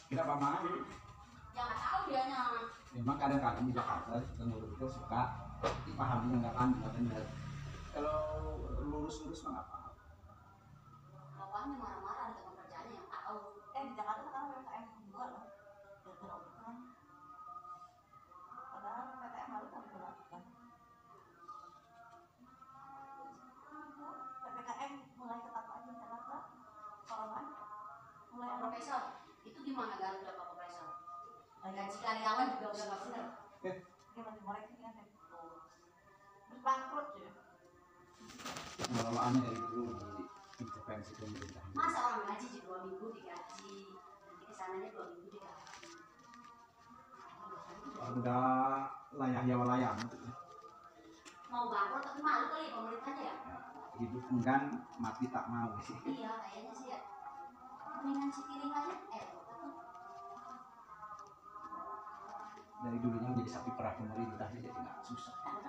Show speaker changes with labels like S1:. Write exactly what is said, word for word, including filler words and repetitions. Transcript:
S1: Kenapa malu?
S2: Ya nggak tahu dianya.
S1: Memang kadang-kadang di Jakarta pengurus itu suka dipahami nggak kan nggak benar. Kalau lurus-lurus mah apa?
S2: Bapaknya marah-marah ada teman kerjanya yang tahu.
S3: Eh di Jakarta sekarang P P K M dua loh, diberlakukan. Padahal P P K M baru mau diberlakukan. P P K M mulai ketat lagi di Jakarta. Corona mulai.
S2: Pak Profesor, itu gimana Garuda Pak Profesor? Gaji karyawan juga udah nggak bener.
S3: Dia masih ngoreksi kan itu. Terus bangkrut ya.
S1: Pengelolaannya dari dulu di intervensi pemerintah.
S2: Masa orang gaji di dua minggu digaji, nanti kesananya dua minggu digaji.
S1: Udah layak ya layak maksudnya.
S2: Mau bangkrut tapi malu kali pemerintahnya ya?
S1: Ya, hidup enggan mati tak mau sih.
S2: Iya kayaknya sih ya. Mendingan si piring aja. Eh, apa?
S1: Dari dulunya menjadi sapi perah pemerintah jadi nggak susah.